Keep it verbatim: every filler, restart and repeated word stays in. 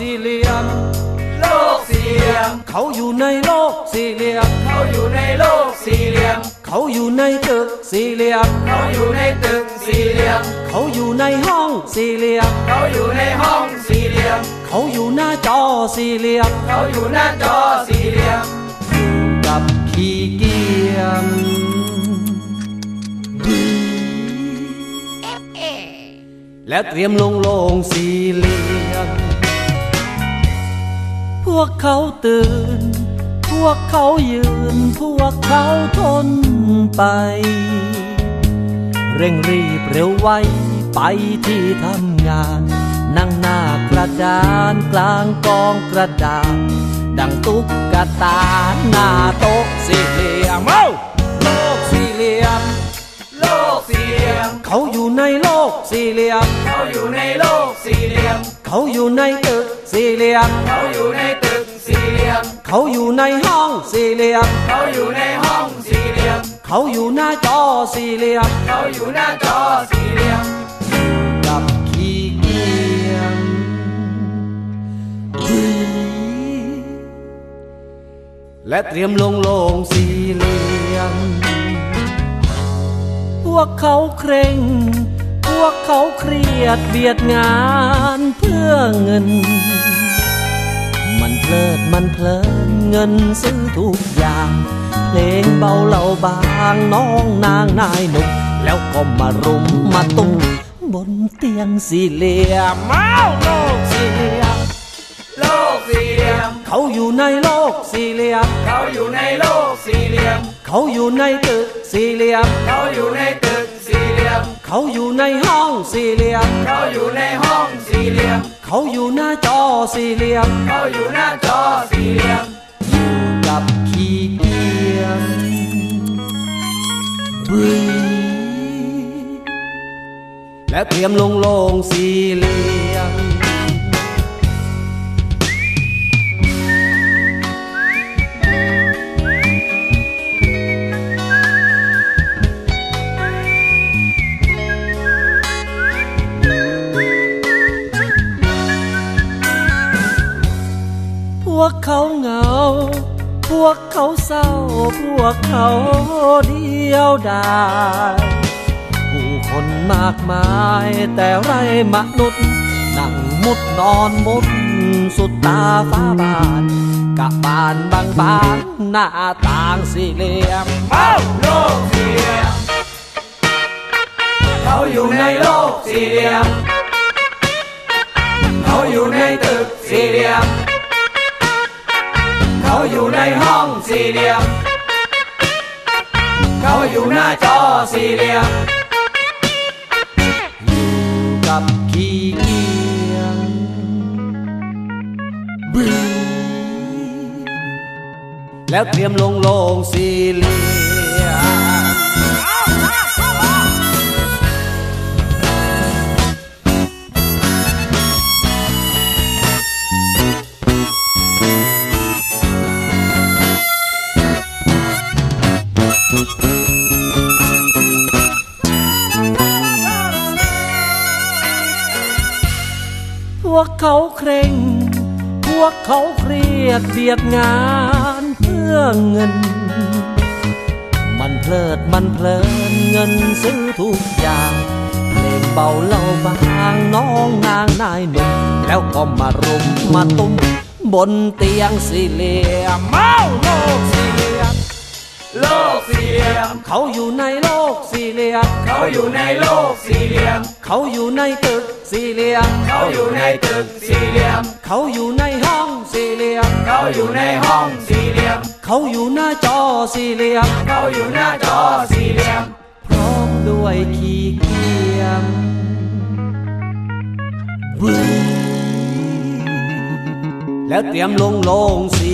สี่เหลี่ยมโลกสี่เหลี่ยมเขาอยู่ในโลกสี่เหลี่ยมเขาอยู่ในโลกสี่เหลี่ยมเขาอยู่ในตึกสี่เหลี่ยมเขาอยู่ในตึกสี่เหลี่ยมเขาอยู่ในห้องสี่เหลี่ยมเขาอยู่ในห้องสี่เหลี่ยมเขาอยู่หน้าจอสี่เหลี่ยมเขาอยู่หน้าจอสี่เหลี่ยมอยู่กับขี้เกียจและเตรียมลงโลงสี่เหลี่ยมพวกเขาตื่นพวกเขายืนพวกเขาทนไปเร่งรีบเร็วไวไปที่ทำงานนั่งหน้ากระดานกลางกองกระดาษดังตุ๊กตาหน้าโต๊ะสี่เหลี่ยมโลกสี่เหลี่ยมโลกสี่เหลี่ยมเขาอยู่ในโลกสี่เหลี่ยมเขาอยู่ในโลกสี่เหลี่ยมเขาอยู่ในตึกสี่เหลี่ยมเขาอยู่ในตึกสี่เหลี่ยมเขาอยู่ในห้องสี่เหลี่ยมเขาอยู่ในห้องสี่เหลี่ยมเขาอยู่หน้าจอสี่เหลี่ยมเขาอยู่หน้าจอสี่เหลี่ยมกับขี้เกียจและเตรียมลงโลงสี่เหลี่ยมพวกเขาเคร่งพวกเขาเครียดเบียดงานเพื่อเงินมันเพลิดมันเพลินเงินซื้อทุกอย่างเพลงเบาเหล่าบางน้องนางนายหนุ่มแล้วก็มารุมมาตุ้มบนเตียงสี่เหลี่ยมอ้าวโลกสี่เหลี่ยมโลกสี่เหลี่ยมเขาอยู่ในโลกสี่เหลี่ยมเขาอยู่ในโลกสี่เหลี่ยมเขาอยู่ในตึกสี่เหลี่ยมเขาอยู่ในตึกสี่เหลี่ยมเขาอยู่ในห้องสี่เหลี่ยมเขาอยู่ในห้องสี่เหลี่ยมเขาอยู่หน้าจอสี่เหลี่ยมเขาอยู่หน้าจอสี่เหลี่ยมอยู่กับขี้เกียจและเตรียมลงโลงสี่เหลี่ยมพวกเขาเหงาพวกเขาเศร้าพวกเขาเดียวดายผู้คนมากมายแต่ไรมนุษย์นั่งมุดนอนมุดสุดตาฟ้าบานกับบานบางบางหน้าต่างสี่เหลี่ยมโลกสี่เหลี่ยมเขาอยู่ในโลกสี่เหลี่ยมเขาอยู่ในตึกสี่เหลี่ยมเขาอยู่ในห้องสี่เหลี่ยมเขาอยู่หน้าจอสี่เหลี่ยมอยู่กับขี้เกียจแล้วเตรียมลงโลงสี่เหลี่ยมพวกเขาเคร่งพวกเขาเครียดเบียดงานเพื่อเงินมันเพลิดมันเพลินเงินซื้อทุกอย่างเพลงเบาเล่าบางน้องนางนายหนุ่มแล้วก็มารุมมาตุ้มบนเตียงสี่เหลี่ยมโลกสี่เหลี่ยมโลกสี่เหลี่ยมเขาอยู่ในโลกสี่เหลี่ยมเขาอยู่ในโลกสี่เหลี่ยมเขาอยู่ในตึกสี่เหลี่ยมเขาอยู่ในตึกสี่เหลี่ยมเขาอยู่ในห้องสี่เหลี่ยมเขาอยู่ในห้องสี่เหลี่ยมเขาอยู่หน้าจอสี่เหลี่ยมเขาอยู่หน้าจอสี่เหลี่ยมพร้อมด้วยขี้เกียจแล้วเตรียมลงโลงสี่